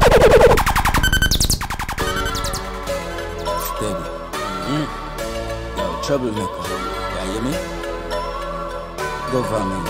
Steady. Yo, TroubleMekka. Yeah, you me? Government.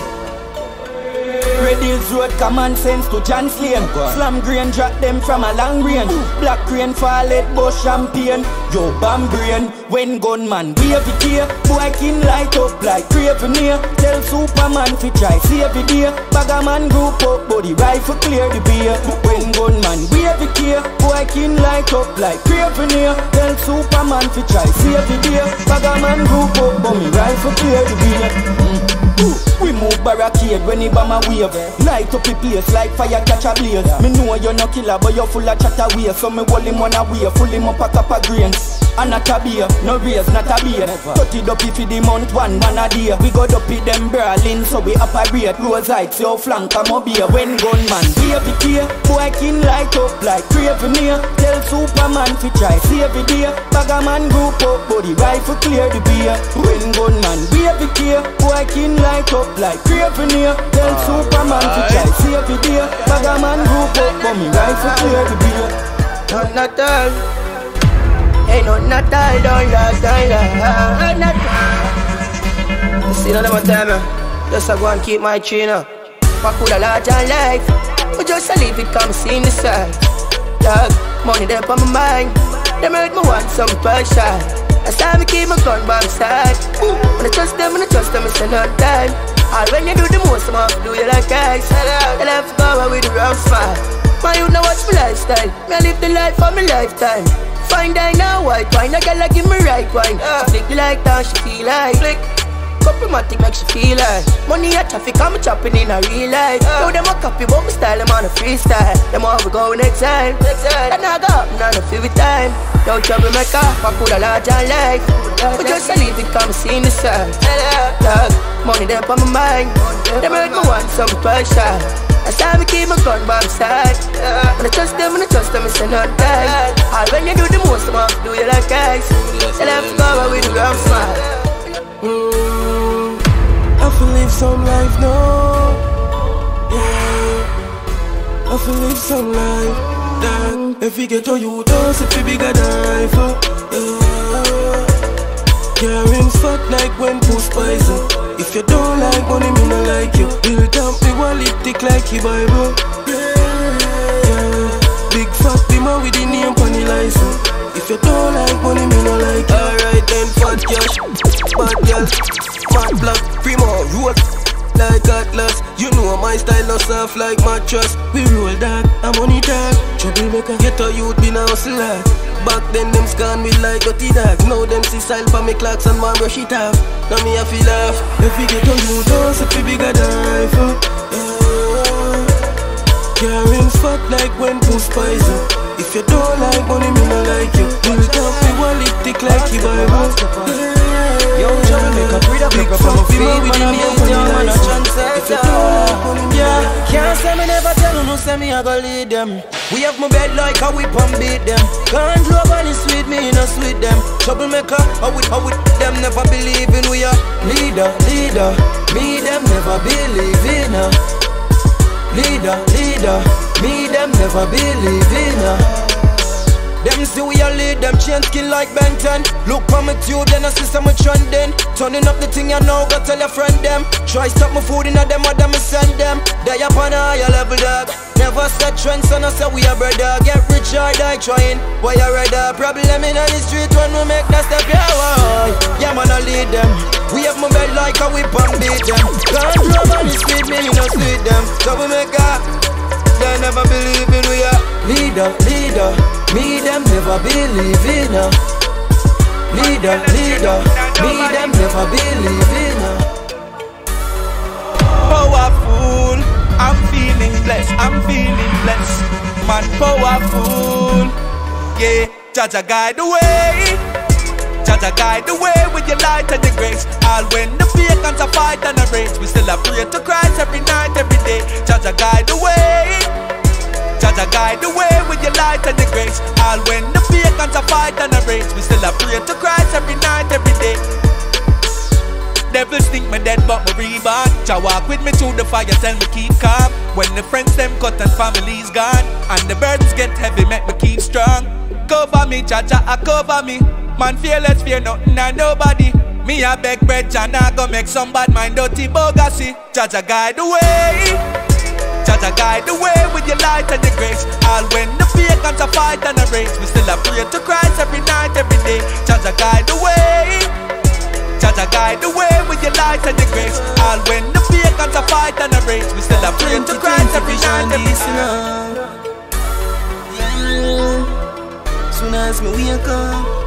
Redills road, common sense to Chance Lane. Slam grain, drop them from a long range. Black rain, fall it, bush champagne. Yo, bam brain, when gunman wave it here. Boy kin light up like craven here. Tell Superman fi try save the day. Bagaman group up, body rifle clear the beer. When gunman wave it here. Boy kin light up like craven here. Tell Superman fi try save the day. Bagaman group up, body rifle clear the beer. We move barricade when he bomb a wave. Light up the place like fire catch a blaze. Me know you're no killer but you're full of chatter ways. So me hold him on a way, full him up a cup of grains. And not a beer, no raise, not a beer. 30 up if the month, one a day. We go up with them brawling, so we operate. Rose heights, your flank, come up here. When gunman wave it here, boy kin light up like craven here. Tell Superman fi try save the day. Bagaman group up, body rifle clear the beer. When gunman wave it here, boy kin light up like craven here. Tell Superman fi try save the day. Bagaman group up, body rifle clear the beer. Not all. Ain't no not all, don't last, not all. See none of my time, just I go and keep my chin up. Fuck with a lot of life, but just I leave it come see the side. Dog, money there on my mind, they make me want some passion. That's how me keep my gun by my side. When I trust them, it's another time. All when you do the most, I'm do you like ice. They left power with the rough smile. Man, you know what's my lifestyle. Me I live the life for my lifetime. Fine dine now, white wine, a girl give me right wine. She flick like that, she feel like flick. Couple-matic makes she feel like money at traffic, I'm chopping in a real life. Now them a copy, but my style, them on a freestyle. Them all we go next time. And I got up, now no feel with time. No TroubleMekka, fuck with a lot of life. But just I leave it, come see the side. Dog, money there on my mind. They make me want some passion. That's how we keep my gun by my side. When I trust them, it's another time. All when you do the most, I'm do you like ice. They left power with the rough smile. I feel live some life now. Yeah, I feel live some life. That if we get to you, don't if we bigger than Eiffle. Yeah, rings fat like when push poison. If you don't like money, me no like you. Build up me wallet thick like your Bible. Yeah, big fat man with the name on the license. If you don't like money, me no like you. Alright then, fat cash, bad girl, mad black, primo, roll like Atlas. You know my style no soft like mattress. We roll that, I'm on it dog. TroubleMekka, get a youth be now hustler. Back then them scan me like dirty dog. Now them see style for me clocks and man brush it off. Now me a feel laugh. If we get on you, don't if we bigger than Eiffle. Yeah, rings fat like when push poison. If you don't like money, me no like you. Build up the wallet thick like your Bible. Yo, TroubleMekka, breathe up, make up from a feet. With the name, man, a trendsetter. Yeah, can't say me never tell you, no say me I go lead them. We have my bed like a whip and beat them. Can't love and it's sweet, me no sweet them. TroubleMekka, how with them never believe in we are leader. Me them never believe in her. Leader, me them never believe in her. Them see we a lead, them chain skin like Ben 10. Look for me tube, then I see some trending. Turning up the thing you know, go tell your friend them. Try stop my food in a them, or them I send them. They up on a higher level dog. Never set trends, and I say we a brother. Get rich or die trying, boy you rather. Problem in the street when we make that step, yeah, boy. Yeah man I lead them. We have my bed like a whip and beat them. Can't love and it's sweet, me no sweet them. TroubleMekka, they never believe in we are leader. Me them never believe in her. Leader, me them never believe in her. Powerful, I'm feeling blessed, man, powerful. Yeah, Jaja guide the way. Jaja guide the way with your light and your grace. All when the pagans are fight and a race, we still are pray to Christ every night, every day. Jaja guide the way. Jaja guide the way with your light and your grace. All when the pagans are fight and a race, we still are pray to Christ every night, every day. Devils think me dead but me reborn. Jah walk with me through the fire, tell me keep calm. When the friends them cut and family's gone, and the burdens get heavy, make me keep strong. Cover me, Jah cover me. Man fearless, fear nothing and nobody. Me a beg bread, Jah nah go make some bad mind dirty bogacy. Jah guide the way. Jah guide the way with your light and your grace. All when the fear comes a fight and a race, we still a pray to Christ every night, every day. Jah guide the way. Jah guide the way with your light and your grace. All when the fear comes a fight and a race, we still a pray to Christ every night, every day. Soon as me wake up,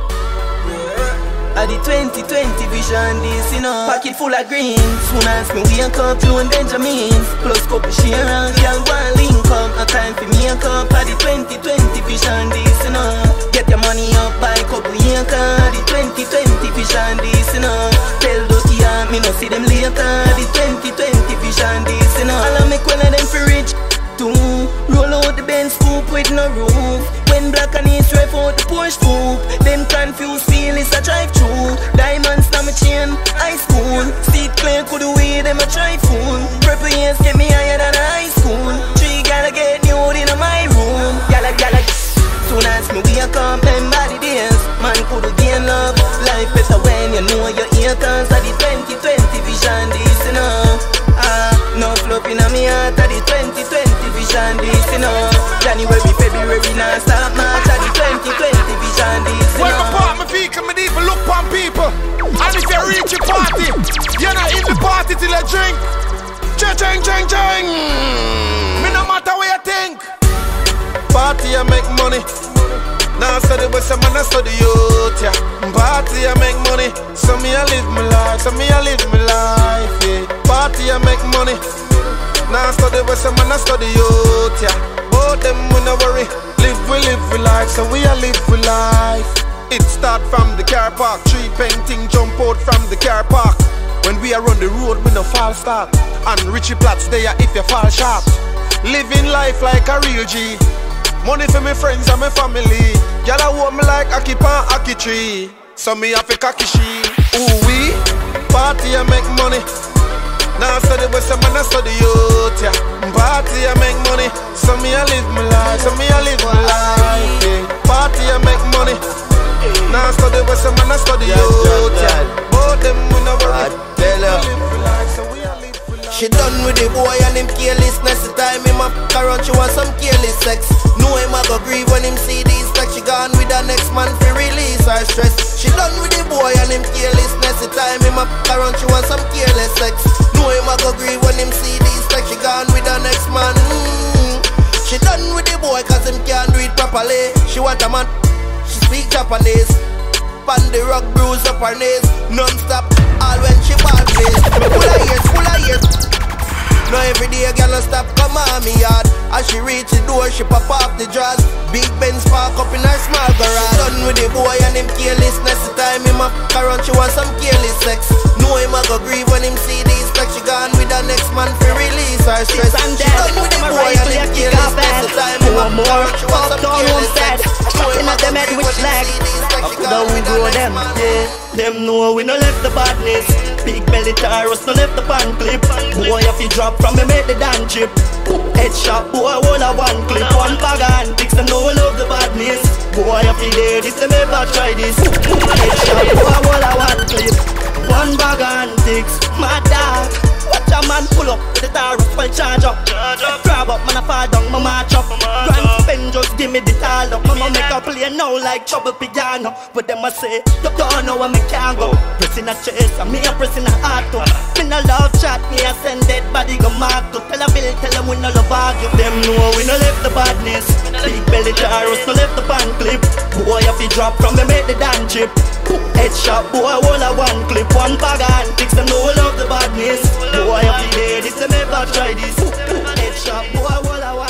at the 2020 vision this, you know. Pocket full of green. Soon as me wake up, Joe and Benjamins. Plus couple share and y'all one link up. No time for me up. At the 2020 vision this, you know. Get your money up by couple acres. At the 2020 vision this, you know. Tell dirty and me no see them later. At the 2020 vision this, you know. I'll make one of them for rich too. Roll out the Benz scoop with no roof. When black and east drive out the Porsche coupe. Them confused feel it's a drive-through. Diamonds on my chain, high school. Seat clear could the way them a try fool. Purple years get me higher than a high school. 3 gotta get nude in my room. Gala. Soon as me wake up, remember the days. Man could gain love. Life better when you know your haters. At the 2020 vision this, you know. No flopping on me heart. At the 2020 vision this, you know. January, February, now start March. At the 2020 vision this, you know. When I park my vehicle, me even look on people. And if you reach your party, you're not in the party till you drink. Ching. Me no matter what you think. Party I make money. Now study with some man I study youth, yeah. Party I make money. So me I live my life, yeah. Party I make money. Now study with some man I study youth, yeah. Both them we no worry. Live we life, so we a live we life. It start from the car park. 3 painting jump out from the car park. When we are on the road, we no fall start. And Richie Platts there if you fall sharp. Living life like a real G. Money for my friends and my family. Girl I want me like Aki Pan Aki tree. So me have a cocky she. Ooh we party I make money. Now study with some man I study youth, yeah. Party I make money. So me I live my life, yeah. Party I make money. Now study with some man I study youth, yeah. Both them we no worry. She done with the boy and him carelessness. The time him up around, she want some careless sex. Know him a go grieve when him see these like she gone with the next man for release her stress. She done with the boy and him carelessness. The time him up around, she want some careless sex. Know him a go grieve when him see these like she gone with the next man. She done with the boy cause him can't do it properly. She want a man, she speak Japanese. Pan the rock bruise up her knees. Non-stop, all when she ball face. Full of years. Now every day a girl no stop come on me yard. As she reach the door, she pop off the drawers. Big Benz park up in her small garage. Done with the boy and him carelessness. The time him up around, she want some careless sex. Know him a go grieve when him see these like she gone with the next man for release her stress. She done with the boy and him carelessness. The time him up around, she want some careless sex. Know him a go grieve when him see these like she gone with the next man. Them know we no left the badness. Big belly Taurus no left the pan clip. Boy if you drop from me make the damn chip. Headshot boy all a one clip. One bag of Antics them know we love the badness. Boy if you there this them ever try this. Headshot boy all a one clip. One bag of Antics, my dog. Watch a man pull up with the Taurus while charge up. Grab up man a fall down my march up. Grand spend just give me the tall up. Mama make a play now like trouble piano. But them a say you don't know where me can go. Pressing a chest and me a pressing a heart too. Me no love chat, me a send dead body go mark to. Tell a bill, tell them we no love argue. Them know we no left the badness. Big belly Taurus no left the pan clip. Boy if you drop from me make the damn chip. Headshot boy all a one clip. One bag of Antics them know we love the badness. Boy if you there this them ever try this. Headshot boy all a one.